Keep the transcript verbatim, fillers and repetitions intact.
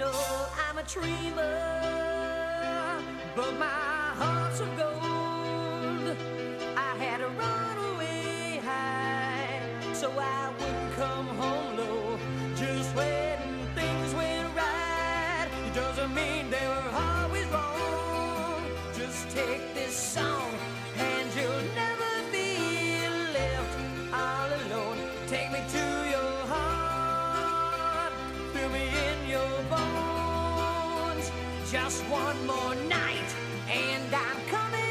know I'm a dreamer, but my heart's of gold. I had to run away high so I wouldn't come home low. Just when things went right, it doesn't mean they were always wrong. Just take this song and you'll never be left all alone. Take me to your heart, fill me in your bones. Just one more night and I'm coming